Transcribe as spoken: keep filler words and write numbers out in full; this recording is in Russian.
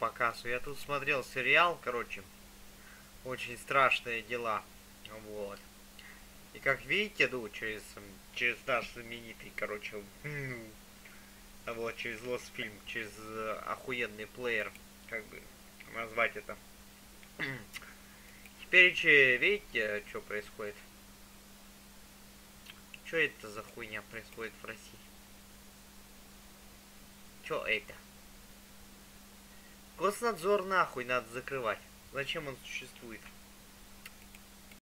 показываю. Я тут смотрел сериал, короче. Очень страшные дела. Вот. И как видите, ну, через, через наш знаменитый, короче, ну, вот, через Lost фильм, через э, охуенный плеер, как бы назвать это. Теперь, че, видите, что происходит? Что это за хуйня происходит в России? Что это? Госнадзор нахуй надо закрывать. Зачем он существует?